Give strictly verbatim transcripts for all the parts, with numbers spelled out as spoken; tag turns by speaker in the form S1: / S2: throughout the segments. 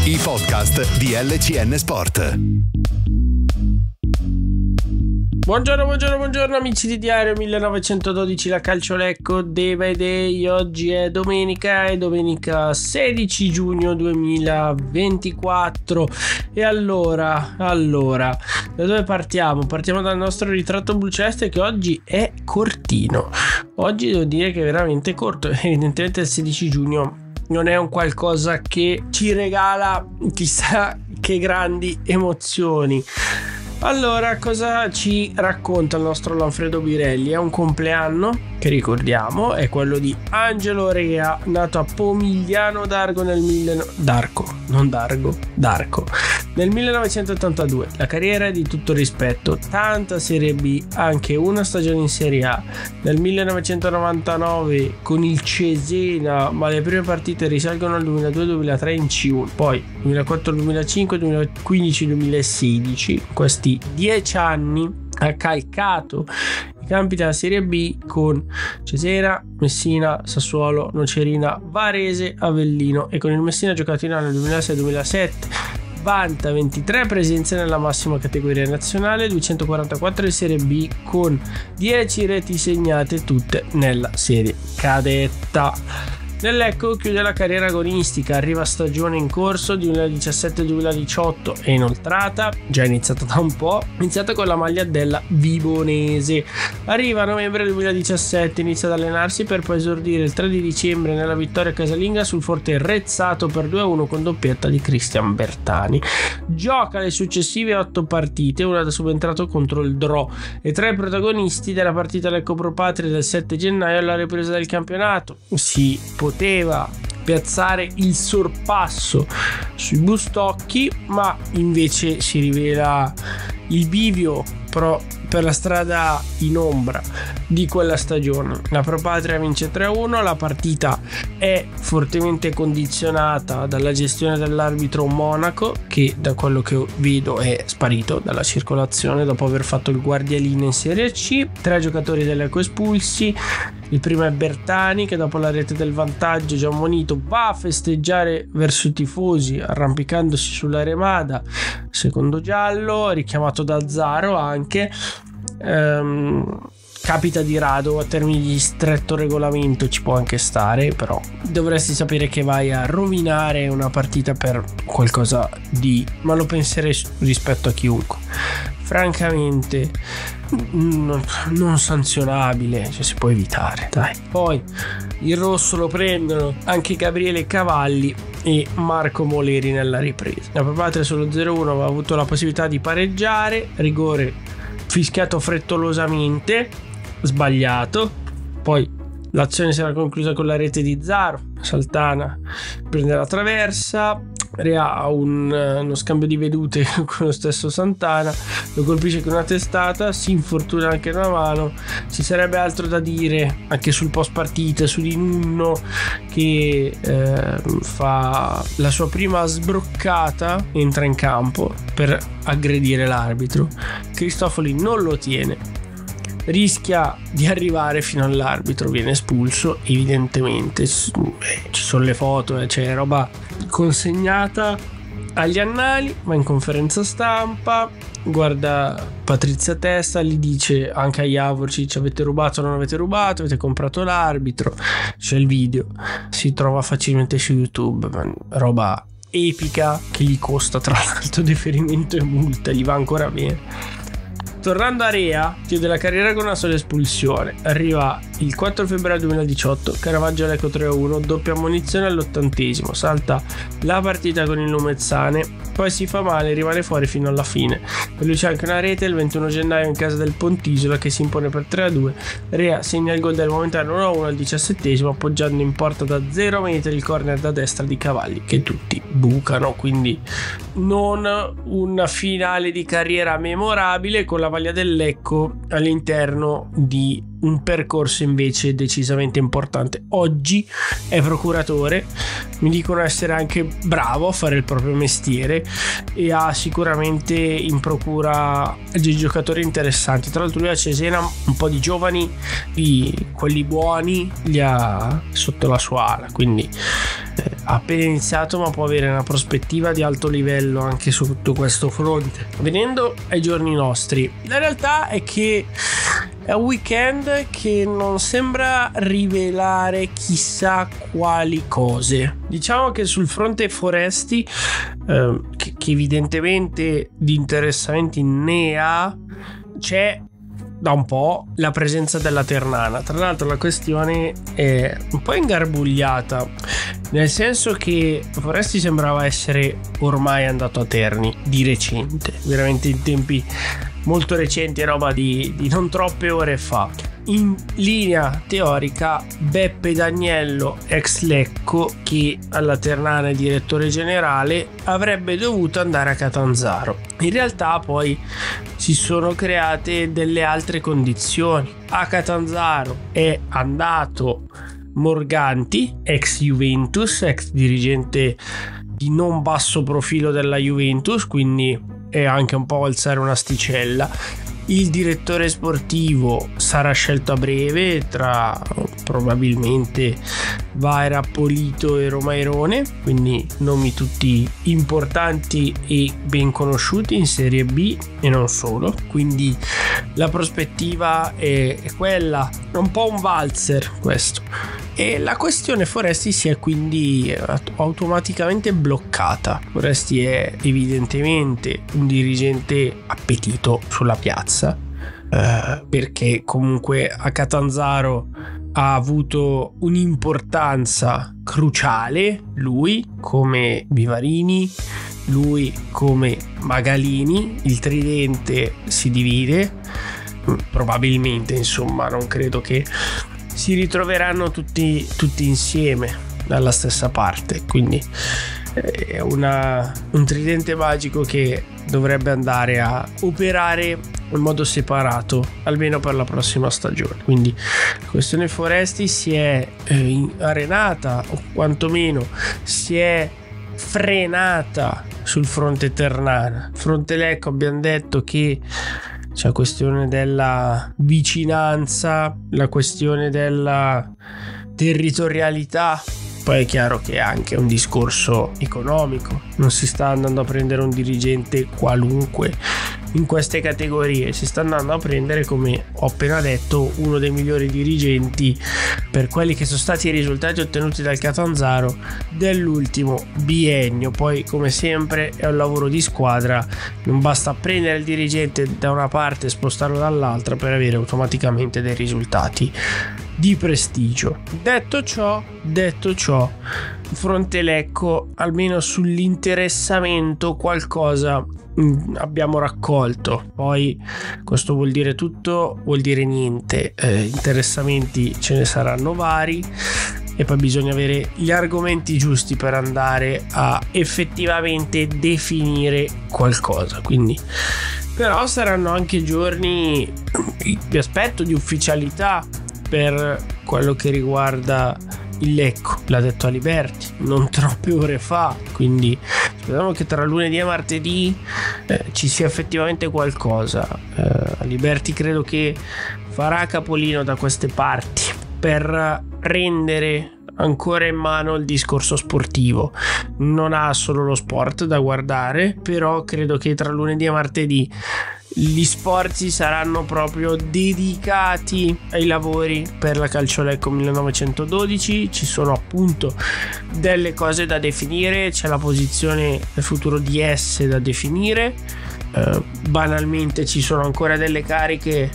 S1: I podcast di L C N Sport.
S2: Buongiorno, buongiorno, buongiorno amici di Diario millenovecentododici, la Calcio Lecco Day by Day. Oggi è domenica, è domenica sedici giugno duemilaventiquattro. E allora, allora, da dove partiamo? Partiamo dal nostro ritratto bluceleste, che oggi è cortino. Oggi devo dire che è veramente corto. Evidentemente il sedici giugno non è un qualcosa che ci regala chissà che grandi emozioni. Allora, cosa ci racconta il nostro Lanfredo Birelli? È un compleanno che, ricordiamo, è quello di Angelo Rea, nato a Pomigliano d'Argo nel mille... D'Arco, non Dargo, d'Arco, nel millenovecentottantadue. La carriera è di tutto rispetto, tanta Serie B, anche una stagione in Serie A. Nel millenovecentonovantanove con il Cesena, ma le prime partite risalgono al duemiladue duemilatré in C uno, poi duemilaquattro duemilacinque duemilaquindici duemilasedici. Questi dieci anni ha calcato i campi della Serie B con Cesena, Messina, Sassuolo, Nocerina, Varese, Avellino, e con il Messina ha giocato in anno duemilasei duemilasette. Vanta ventitré presenze nella massima categoria nazionale, duecentoquarantaquattro in Serie B, con dieci reti segnate, tutte nella serie cadetta. Nel Lecco chiude la carriera agonistica, arriva stagione in corso duemiladiciassette duemiladiciotto e inoltrata, già iniziata da un po', iniziata con la maglia della Vibonese. Arriva a novembre duemiladiciassette, inizia ad allenarsi per poi esordire il tre di dicembre nella vittoria casalinga sul Forte Rezzato per due a uno con doppietta di Cristian Bertani. Gioca le successive otto partite, una da subentrato contro il Dro, e tra i protagonisti della partita Lecco Pro Patria del sette gennaio alla ripresa del campionato. Si poteva piazzare il sorpasso sui Bustocchi, ma invece si rivela il bivio però per la strada in ombra di quella stagione. La Pro Patria vince tre a uno, la partita è fortemente condizionata dalla gestione dell'arbitro Monaco, che da quello che vedo è sparito dalla circolazione dopo aver fatto il guardialine in Serie C. Tre giocatori dell'Ecco espulsi. Il primo è Bertani, che dopo la rete del vantaggio già ammonito va a festeggiare verso i tifosi arrampicandosi sulla remada. Secondo giallo, richiamato da Zaro anche. Ehm, capita di rado, a termini di stretto regolamento ci può anche stare, però dovresti sapere che vai a rovinare una partita per qualcosa di, ma lo penserei rispetto a chiunque, francamente non, non sanzionabile, cioè si può evitare, dai. Poi il rosso lo prendono anche Gabriele Cavalli e Marco Moleri nella ripresa. La Pro Patria solo zero a uno aveva avuto la possibilità di pareggiare, rigore fischiato frettolosamente, sbagliato. Poi l'azione si era conclusa con la rete di Zaro. Saltana prende la traversa, Rea ha un, uno scambio di vedute con lo stesso Santana, lo colpisce con una testata, si infortuna anche una mano. Ci sarebbe altro da dire anche sul post partita, su Di Nunno che eh, fa la sua prima sbroccata, entra in campo per aggredire l'arbitro. Cristofoli non lo tiene, rischia di arrivare fino all'arbitro, viene espulso evidentemente. Ci sono le foto, c'è roba consegnata agli annali. Va in conferenza stampa, guarda Patrizia Testa, gli dice anche a Javorcic: avete rubato o non avete rubato, avete comprato l'arbitro. C'è il video, si trova facilmente su YouTube, roba epica che gli costa tra l'altro deferimento e multa, gli va ancora bene. Tornando a Rea, chiude la carriera con una sola espulsione. Arriva il quattro febbraio duemiladiciotto, Caravaggio Lecco tre a uno, doppia ammonizione all'ottantesimo, salta la partita con il Lumezzane, poi si fa male e rimane fuori fino alla fine. Per lui c'è anche una rete il ventuno gennaio in casa del Pontisola, che si impone per tre a due. Rea segna il gol del momentaneo uno a uno al diciassettesimo, appoggiando in porta da zero metri il corner da destra di Cavalli, che tutti bucano. Quindi non una finale di carriera memorabile, con la maglia del Lecco all'interno di un percorso invece decisamente importante. Oggi è procuratore, mi dicono essere anche bravo a fare il proprio mestiere e ha sicuramente in procura dei giocatori interessanti. Tra l'altro lui a Cesena un po' di giovani, di quelli buoni, li ha sotto la sua ala, quindi eh, ha appena iniziato ma può avere una prospettiva di alto livello anche sotto questo fronte. Venendo ai giorni nostri, la realtà è che è un weekend che non sembra rivelare chissà quali cose. Diciamo che sul fronte Foresti, eh, che, che evidentemente di interessamenti ne ha, c'è da un po' la presenza della Ternana. Tra l'altro la questione è un po' ingarbugliata, nel senso che Foresti sembrava essere ormai andato a Terni di recente, veramente in tempi molto recenti, roba di, di non troppe ore fa. In linea teorica Beppe D'Agnello, ex Lecco, che alla Ternana è direttore generale, avrebbe dovuto andare a Catanzaro. In realtà poi si sono create delle altre condizioni. A Catanzaro è andato Morganti, ex Juventus, ex dirigente di non basso profilo della Juventus, quindi è anche un po' alzare un'asticella. Il direttore sportivo sarà scelto a breve tra probabilmente Vaira, Polito e Romairone, quindi nomi tutti importanti e ben conosciuti in Serie B e non solo. Quindi la prospettiva è, è quella, è un po' un valzer questo. E la questione Foresti si è quindi automaticamente bloccata. Foresti è evidentemente un dirigente appetito sulla piazza, eh, perché comunque a Catanzaro ha avuto un'importanza cruciale, lui come Vivarini, lui come Magalini. Il tridente si divide, probabilmente, insomma, non credo che si ritroveranno tutti, tutti insieme dalla stessa parte, quindi è una, un tridente magico che dovrebbe andare a operare in modo separato almeno per la prossima stagione. Quindi la questione Foresti si è eh, arenata, o quantomeno si è frenata sul fronte Ternana. Fronte Lecco abbiamo detto che c'è la questione della vicinanza, la questione della territorialità. Poi è chiaro che è anche un discorso economico, non si sta andando a prendere un dirigente qualunque in queste categorie, si sta andando a prendere, come ho appena detto, uno dei migliori dirigenti per quelli che sono stati i risultati ottenuti dal Catanzaro dell'ultimo biennio. Poi, come sempre, è un lavoro di squadra, non basta prendere il dirigente da una parte e spostarlo dall'altra per avere automaticamente dei risultati di prestigio. Detto ciò, detto ciò, fronte Lecco, almeno sull'interessamento qualcosa mh, abbiamo raccolto. Poi questo vuol dire tutto, vuol dire niente. Eh, interessamenti ce ne saranno vari e poi bisogna avere gli argomenti giusti per andare a effettivamente definire qualcosa. Quindi però saranno anche giorni, vi aspetto, di ufficialità per quello che riguarda il Lecco. L'ha detto Aliberti non troppe ore fa, quindi speriamo che tra lunedì e martedì eh, ci sia effettivamente qualcosa. eh, Aliberti credo che farà capolino da queste parti per rendere ancora in mano il discorso sportivo. Non ha solo lo sport da guardare, però credo che tra lunedì e martedì gli sforzi saranno proprio dedicati ai lavori per la Calciolecco millenovecentododici. Ci sono appunto delle cose da definire, c'è la posizione del futuro D S da definire, eh, banalmente ci sono ancora delle cariche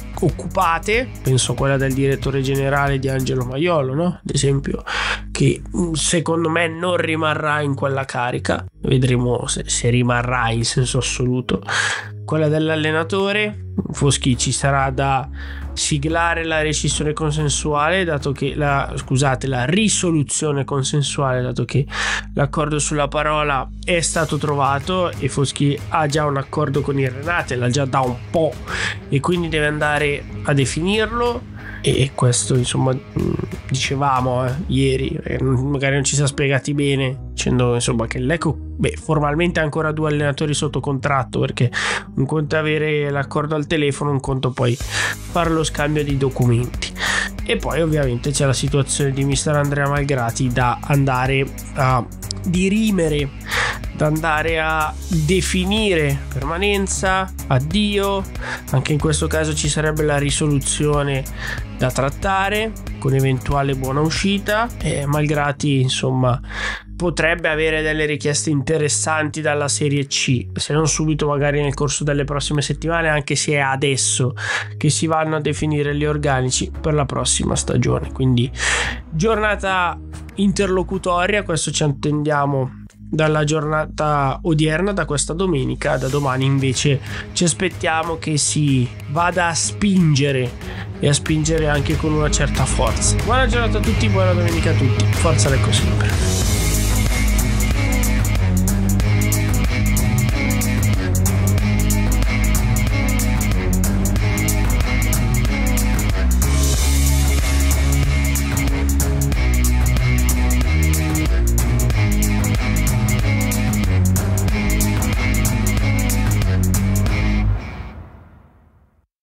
S2: occupate, penso a quella del direttore generale di Angelo Maiolo, no? Ad esempio, che secondo me non rimarrà in quella carica, vedremo se, se rimarrà in senso assoluto. Quella dell'allenatore Foschi, ci sarà da siglare la rescissione consensuale, dato che la scusate la risoluzione consensuale, dato che l'accordo sulla parola è stato trovato e Foschi ha già un accordo con il Renate, l'ha già da un po' e quindi deve andare a definirlo. e questo insomma dicevamo eh, ieri, magari non ci siamo spiegati bene, dicendo insomma che il Lecco beh, formalmente ha ancora due allenatori sotto contratto, perché un conto è avere l'accordo al telefono, un conto poi fare lo scambio di documenti. E poi ovviamente c'è la situazione di mister Andrea Malgrati da andare a dirimere, da andare a definire permanenza, addio. Anche in questo caso ci sarebbe la risoluzione da trattare con eventuale buona uscita, e Malgrati insomma potrebbe avere delle richieste interessanti dalla Serie C, se non subito magari nel corso delle prossime settimane, anche se è adesso che si vanno a definire gli organici per la prossima stagione. Quindi giornata interlocutoria, questo ci attendiamo dalla giornata odierna, da questa domenica. Da domani invece ci aspettiamo che si vada a spingere, e a spingere anche con una certa forza. Buona giornata a tutti, buona domenica a tutti, forza Lecco sempre.